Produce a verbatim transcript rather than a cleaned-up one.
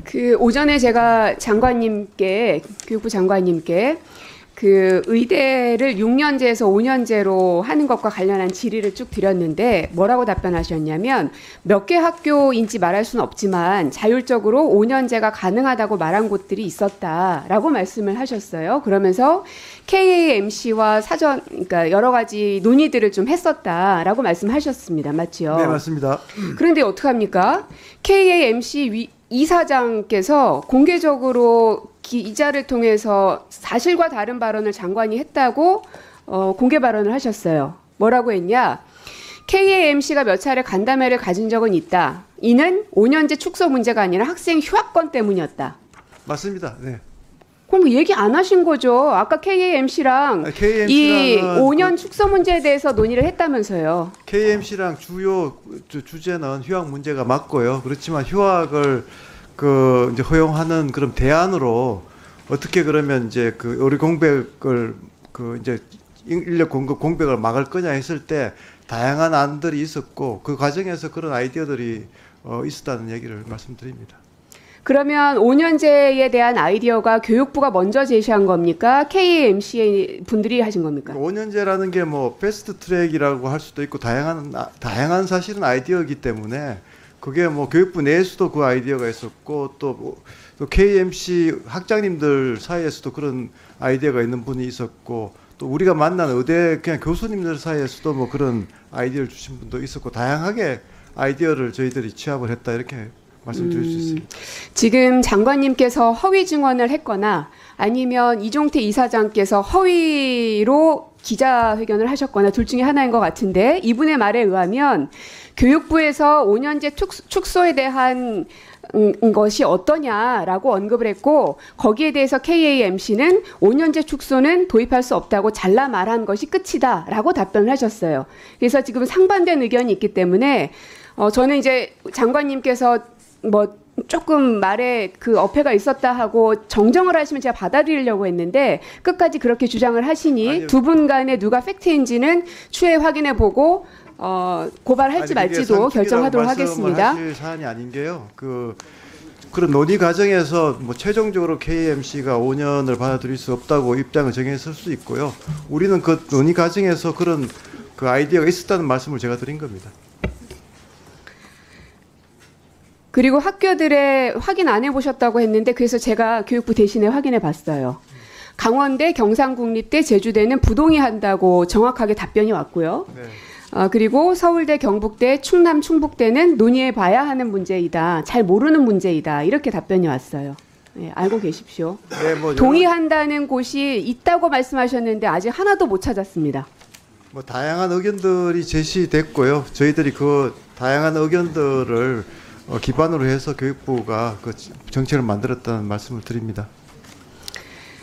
그 오전에 제가 장관님께, 교육부 장관님께 그 의대를 육 년제에서 오 년제로 하는 것과 관련한 질의를 쭉 드렸는데 뭐라고 답변하셨냐면 몇 개 학교인지 말할 수는 없지만 자율적으로 오 년제가 가능하다고 말한 곳들이 있었다라고 말씀을 하셨어요. 그러면서 케이에이엠씨와 사전, 그러니까 여러 가지 논의들을 좀 했었다라고 말씀하셨습니다. 맞죠? 네, 맞습니다. 그런데 어떡합니까? 케이에이엠씨 위, 이사장께서 공개적으로 기자를 통해서 사실과 다른 발언을 장관이 했다고 어, 공개 발언을 하셨어요. 뭐라고 했냐? 케이에이엠씨가 몇 차례 간담회를 가진 적은 있다. 이는 오 년제 축소 문제가 아니라 학생 휴학권 때문이었다. 맞습니다. 네. 그럼 얘기 안 하신 거죠? 아까 케이에이엠씨랑 이 오 년 축소 문제에 대해서 논의를 했다면서요. 케이엠씨랑 주요 주, 주제는 휴학 문제가 맞고요. 그렇지만 휴학을 그 이제 허용하는 그런 대안으로 어떻게 그러면 이제 그 우리 공백을 그 이제 인력 공급 공백을 막을 거냐 했을 때 다양한 안들이 있었고 그 과정에서 그런 아이디어들이 어, 있었다는 얘기를 말씀드립니다. 그러면 오 년제에 대한 아이디어가 교육부가 먼저 제시한 겁니까? 케이에이엠씨 분들이 하신 겁니까? 오 년제라는 게 뭐 패스트 트랙이라고 할 수도 있고 다양한 다양한 사실은 아이디어이기 때문에 그게 뭐 교육부 내에서도 그 아이디어가 있었고 또, 또 케이엠씨 학장님들 사이에서도 그런 아이디어가 있는 분이 있었고 또 우리가 만난 의대 그냥 교수님들 사이에서도 뭐 그런 아이디어를 주신 분도 있었고 다양하게 아이디어를 저희들이 취합을 했다 이렇게 말씀드릴 수 있습니다. 음, 지금 장관님께서 허위 증언을 했거나 아니면 이종태 이사장께서 허위로 기자회견을 하셨거나 둘 중에 하나인 것 같은데 이분의 말에 의하면 교육부에서 오 년제 축소에 대한 것이 어떠냐라고 언급을 했고 거기에 대해서 케이에이엠씨는 오 년제 축소는 도입할 수 없다고 잘라 말한 것이 끝이다라고 답변을 하셨어요. 그래서 지금 상반된 의견이 있기 때문에 어, 저는 이제 장관님께서 뭐 조금 말에 그 어폐가 있었다 하고 정정을 하시면 제가 받아들이려고 했는데 끝까지 그렇게 주장을 하시니 아니요. 두 분 간에 누가 팩트인지는 추후에 확인해 보고 어, 고발할지 아니, 말지도 결정하도록 하겠습니다. 하실 사안이 아닌 게요. 그 그런 논의 과정에서 뭐 최종적으로 케이엠씨가 오 년을 받아들일 수 없다고 입장을 정했을 수 있고요. 우리는 그 논의 과정에서 그런 그 아이디어가 있었다는 말씀을 제가 드린 겁니다. 그리고 학교들에 확인 안 해보셨다고 했는데 그래서 제가 교육부 대신에 확인해 봤어요. 강원대, 경상국립대, 제주대는 부동의 한다고 정확하게 답변이 왔고요. 네. 어, 그리고 서울대, 경북대, 충남, 충북대는 논의해 봐야 하는 문제이다. 잘 모르는 문제이다. 이렇게 답변이 왔어요. 네, 알고 계십시오. 네, 뭐 동의한다는 곳이 있다고 말씀하셨는데 아직 하나도 못 찾았습니다. 뭐 다양한 의견들이 제시됐고요. 저희들이 그 다양한 의견들을 어, 기반으로 해서 교육부가 그 정책을 만들었다는 말씀을 드립니다.